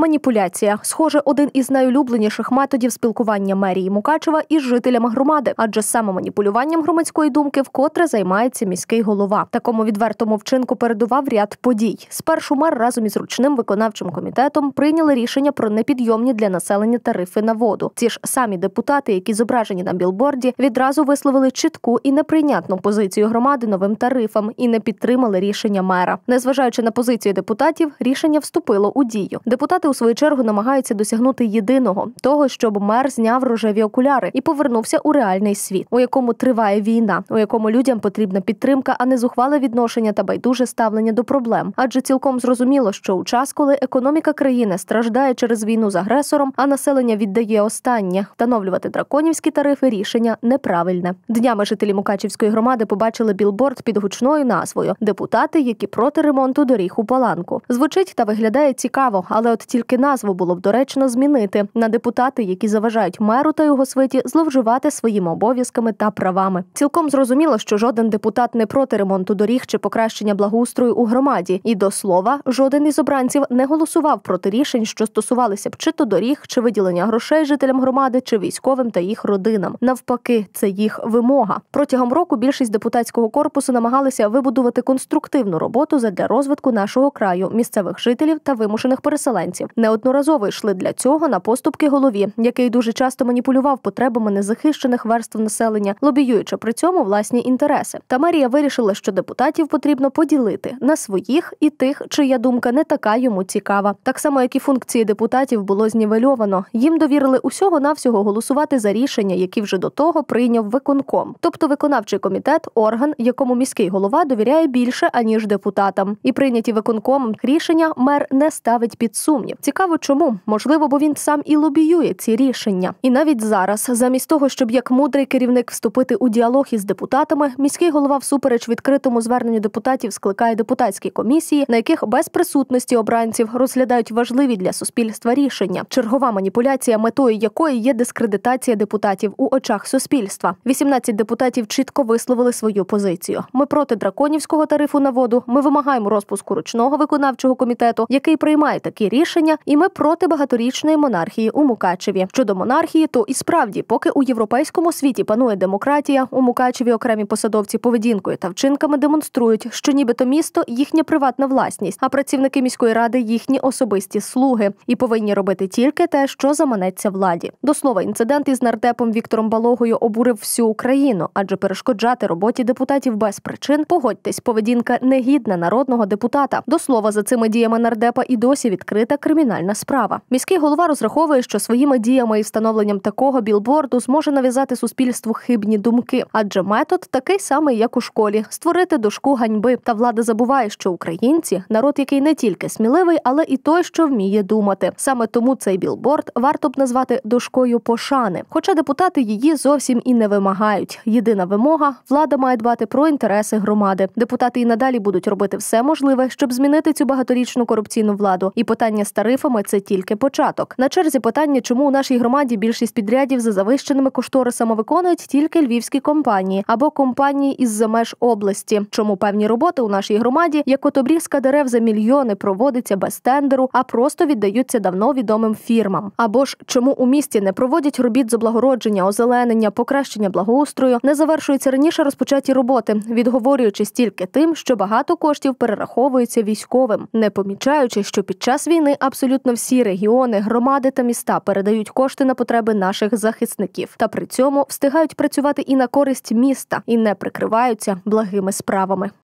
Маніпуляція. Схоже, один із найулюбленіших методів спілкування мерії Мукачева із жителями громади. Адже саме маніпулюванням громадської думки вкотре займається міський голова. Такому відвертому вчинку передував ряд подій. Спершу мер разом із ручним виконавчим комітетом прийняли рішення про непідйомні для населення тарифи на воду. Ці ж самі депутати, які зображені на білборді, відразу висловили чітку і неприйнятну позицію громади новим тарифам і не підтримали рішення мера. Незважаючи на позицію депутатів, рішення вступило у дію. Депутати у свою чергу намагаються досягнути єдиного – того, щоб мер зняв рожеві окуляри і повернувся у реальний світ, у якому триває війна, у якому людям потрібна підтримка, а не зухвале відношення та байдуже ставлення до проблем. Адже цілком зрозуміло, що у час, коли економіка країни страждає через війну з агресором, а населення віддає останнє, встановлювати драконівські тарифи – рішення неправильне. Днями жителі Мукачівської громади побачили білборд під гучною назвою «Депутати, які проти ремонту доріг у Паланку». Звучить та виглядає цікаво, але от тільки назву було б доречно змінити на депутати, які заважають меру та його свиті зловживати своїми обов'язками та правами. Цілком зрозуміло, що жоден депутат не проти ремонту доріг чи покращення благоустрою у громаді. І до слова, жоден із обранців не голосував проти рішень, що стосувалися б чи то доріг, чи виділення грошей жителям громади, чи військовим та їх родинам. Навпаки, це їх вимога. Протягом року більшість депутатського корпусу намагалися вибудувати конструктивну роботу задля розвитку нашого краю, місцевих жителів та вимушених переселенців. Неодноразово йшли для цього на поступки голові, який дуже часто маніпулював потребами незахищених верств населення, лобіюючи при цьому власні інтереси. Та мерія вирішила, що депутатів потрібно поділити на своїх і тих, чия думка не така йому цікава. Так само, як і функції депутатів було знівельовано. Їм довірили усього-навсього голосувати за рішення, які вже до того прийняв виконком. Тобто виконавчий комітет – орган, якому міський голова довіряє більше, аніж депутатам. І прийняті виконкомом рішення мер не ставить під сумнів. Цікаво чому? Можливо, бо він сам і лобіює ці рішення. І навіть зараз, замість того, щоб як мудрий керівник вступити у діалог із депутатами, міський голова всупереч відкритому зверненню депутатів скликає депутатські комісії, на яких без присутності обранців розглядають важливі для суспільства рішення. Чергова маніпуляція, метою якої є дискредитація депутатів у очах суспільства. 18 депутатів чітко висловили свою позицію. Ми проти драконівського тарифу на воду, ми вимагаємо розпуску ручного виконавчого комітету, який приймає такі рішення, і ми проти багаторічної монархії у Мукачеві. Щодо монархії, то і справді, поки у європейському світі панує демократія, у Мукачеві окремі посадовці поведінкою та вчинками демонструють, що нібито місто – їхня приватна власність, а працівники міської ради – їхні особисті слуги і повинні робити тільки те, що заманеться владі. До слова, інцидент із нардепом Віктором Балогою обурив всю Україну, адже перешкоджати роботі депутатів без причин, погодьтесь, поведінка негідна народного депутата. До слова, за цими діями нардепа і досі відкрита кримінальна справа. Міський голова розраховує, що своїми діями і встановленням такого білборду зможе нав'язати суспільству хибні думки, адже метод такий самий, як у школі – створити дошку ганьби. Та влада забуває, що українці – народ, який не тільки сміливий, але і той, що вміє думати. Саме тому цей білборд варто б назвати дошкою пошани. Хоча депутати її зовсім і не вимагають. Єдина вимога – влада має дбати про інтереси громади. Депутати і надалі будуть робити все можливе, щоб змінити цю багаторічну корупційну владу. І питання з тарифами – це тільки початок. На черзі питання, чому у нашій громаді більшість підрядів за завищеними кошторисами виконують тільки львівські компанії або компанії із-за меж області. Чому певні роботи у нашій громаді, як от обрізка дерев за мільйони, проводиться без тендеру, а просто віддаються давно відомим фірмам. Або ж чому у місті не проводять робіт з облагородження, озеленення, покращення благоустрою, не завершуються раніше розпочаті роботи, відговорюючись тільки тим, що багато коштів перераховується військовим, не помічаючи, що під час війни абсолютно всі регіони, громади та міста передають кошти на потреби наших захисників. Та при цьому встигають працювати і на користь міста, і не прикриваються благими справами.